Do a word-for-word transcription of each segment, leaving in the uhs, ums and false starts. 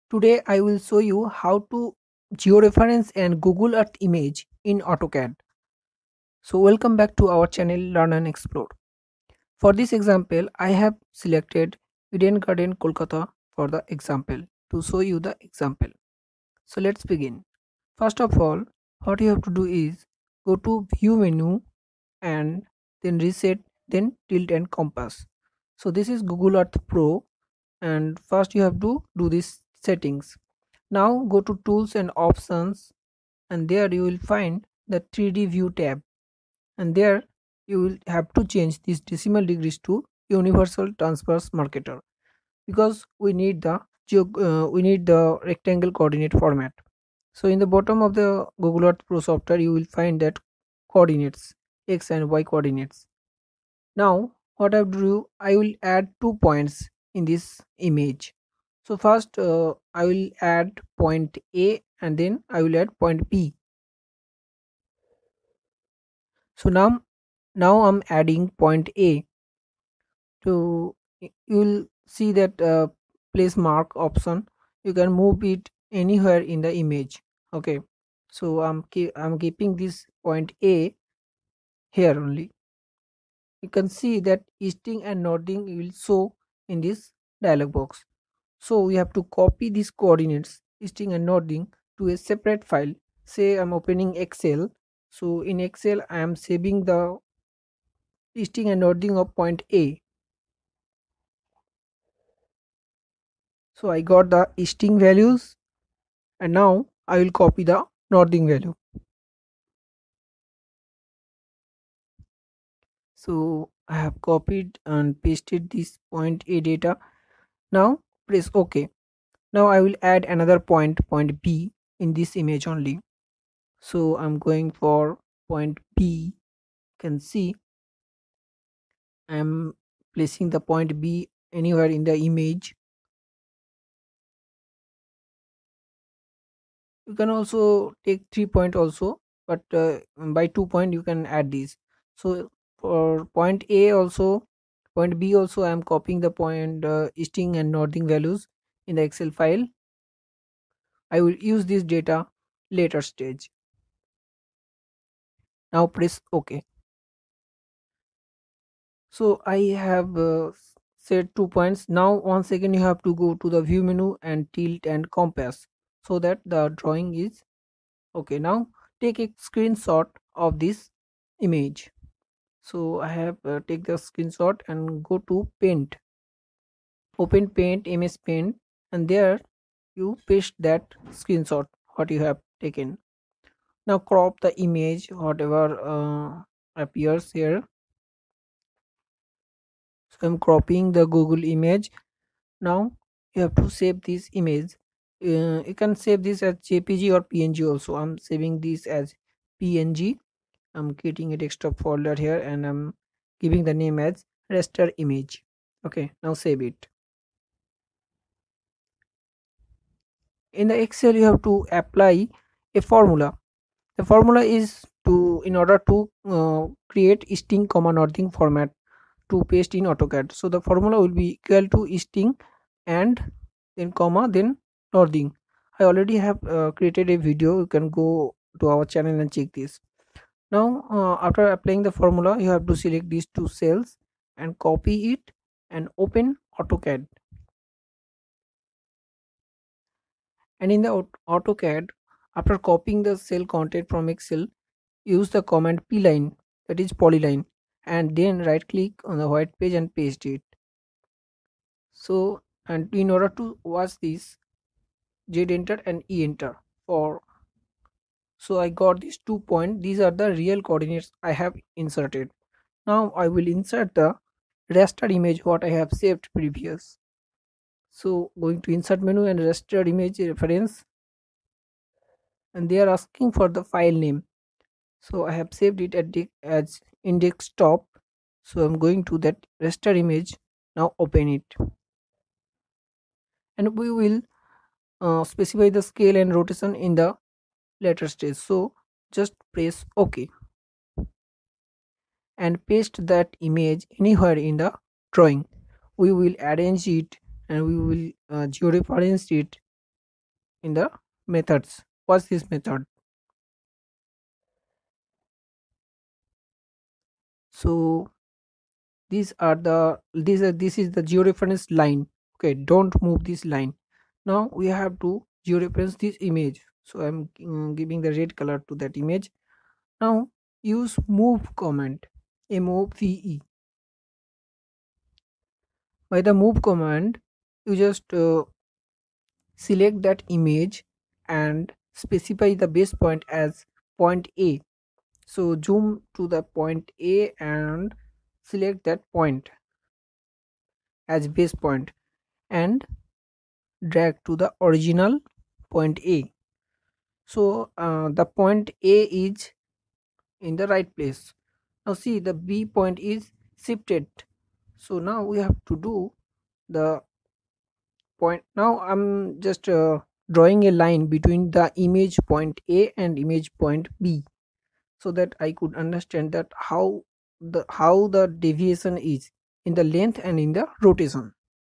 Today I will show you how to georeference and Google Earth image in AutoCAD. So welcome back to our channel Learn and Explore. For this example, I have selected Eden Garden Kolkata for the example to show you the example. So let's begin. First of all, what you have to do is go to view menu and then reset, then tilt and compass. So this is Google Earth Pro, and first you have to do these settings. Now go to tools and options, and there you will find the three D view tab, and there you will have to change these decimal degrees to universal transverse marketer because we need the geo- uh, we need the rectangle coordinate format. So in the bottom of the Google Earth Pro software you will find that coordinates, x and y coordinates. Now what I do, I will add two points in this image. So first uh, I will add point A and then I will add point B. So now now I'm adding point A to y- you will see that uh, place mark option. You can move it anywhere in the image. Okay. So I'm keep, I'm keeping this point A here only. You can see that easting and nodding will show in this dialog box. So we have to copy these coordinates, easting and nodding, to a separate file. Say I'm opening Excel. So in Excel, I am saving the easting and nodding of point A. So I got the easting values, and now I will copy the nodding value. So I have copied and pasted this point A data. Now press OK. Now I will add another point, point B, in this image only. So I'm going for point B. You can see I'm placing the point B anywhere in the image. You can also take three point also, but uh, by two point you can add these. So for point A also, point B also, I am copying the point uh, easting and nodding values in the Excel file. I will use this data later stage. Now press OK. So I have uh, set two points. Now once again you have to go to the view menu and tilt and compass so that the drawing is okay. Now take a screenshot of this image. So I have uh, take the screenshot and go to paint, open paint, ms paint, and there you paste that screenshot what you have taken. Now crop the image whatever uh, appears here. So I'm cropping the Google image. Now you have to save this image. Uh, you can save this as jpg or png also. I'm saving this as png. I'm creating a desktop folder here and I'm giving the name as raster image. Okay, now save it. In the Excel you have to apply a formula. The formula is to in order to uh, create string comma nothing format to paste in AutoCAD. So the formula will be equal to string and then comma then nothing. I already have uh, created a video. You can go to our channel and check this. Now uh, after applying the formula you have to select these two cells and copy it and open AutoCAD. And in the Aut- AutoCAD, after copying the cell content from Excel, use the command pline, that is polyline, and then right click on the white page and paste it. So and in order to watch this, Z enter and E enter for. So I got these two points. These are the real coordinates I have inserted. Now I will insert the raster image what I have saved previous. So going to insert menu and raster image reference, and they are asking for the file name. So I have saved it at the, as index top. So I'm going to that raster image. Now open it, and we will uh, specify the scale and rotation in the later stage. So just press OK and paste that image anywhere in the drawing. We will arrange it and we will uh, georeference it in the methods. What's this method? So these are the these are this is the georeference line. Okay, don't move this line. Now we have to georeference this image, so I'm mm, giving the red color to that image. Now use move command, M O V E. By the move command, you just uh, select that image and specify the base point as point A. So zoom to the point A and select that point as base point and drag to the original point A. So uh, the point A is in the right place. Now see, the B point is shifted. So now we have to do the point. Now I'm just uh, drawing a line between the image point A and image point B, so that I could understand that how the how the deviation is in the length and in the rotation.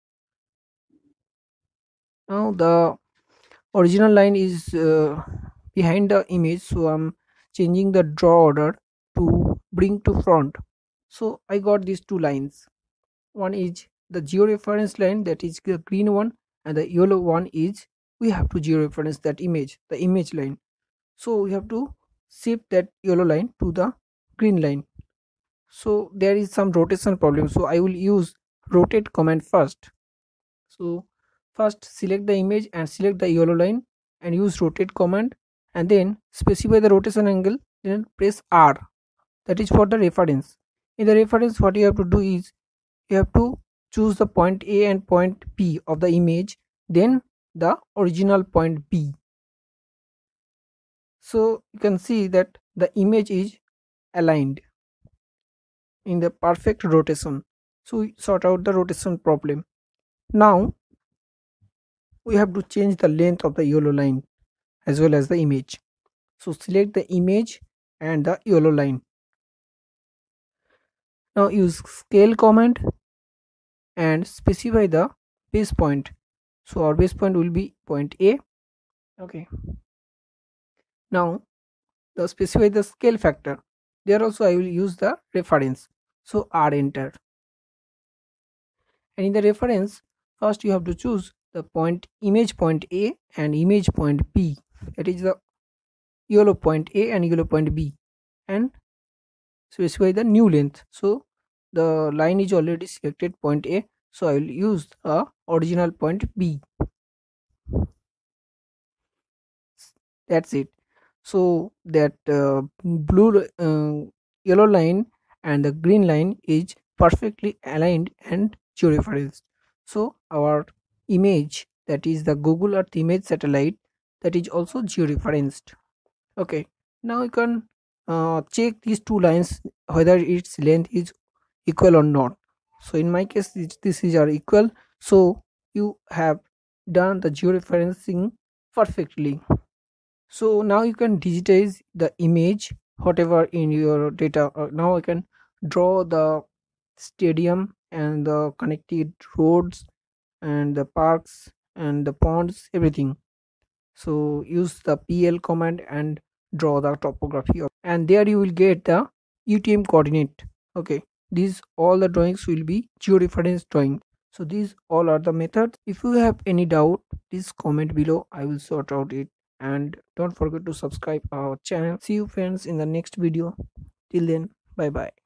Now the original line is uh, behind the image, so I'm changing the draw order to bring to front. So I got these two lines. One is the georeference line, that is the green one, and the yellow one is we have to georeference that image, the image line. So we have to shift that yellow line to the green line. So there is some rotation problem, so I will use rotate command first. So first select the image and select the yellow line and use rotate command, and then specify the rotation angle, then press R. That is for the reference. In the reference, what you have to do is you have to choose the point A and point P of the image, then the original point B. So you can see that the image is aligned in the perfect rotation. So we sort out the rotation problem. Now we have to change the length of the yellow line as well as the image. So select the image and the yellow line. Now use scale command and specify the base point. So our base point will be point A. Okay. Now the specify the scale factor. There also I will use the reference. So R enter. And in the reference, first you have to choose the point image point A and image point B. That is the yellow point A and yellow point B, and specify the new length. So the line is already selected point A, so I will use the original point B. That's it. So that uh, blue uh, yellow line and the green line is perfectly aligned and georeferenced. So our image, that is the Google Earth image satellite, that is also georeferenced. Okay, now you can uh, check these two lines whether its length is equal or not. So in my case this, this is are equal, so you have done the georeferencing perfectly. So now you can digitize the image whatever in your data. Uh, now I can draw the stadium and the connected roads and the parks and the ponds, everything. So use the P L command and draw the topography of, and there you will get the U T M coordinate. Okay, these all the drawings will be georeference drawing. So these all are the methods. If you have any doubt, please comment below, I will sort out it. And don't forget to subscribe our channel. See you friends in the next video. Till then, bye bye.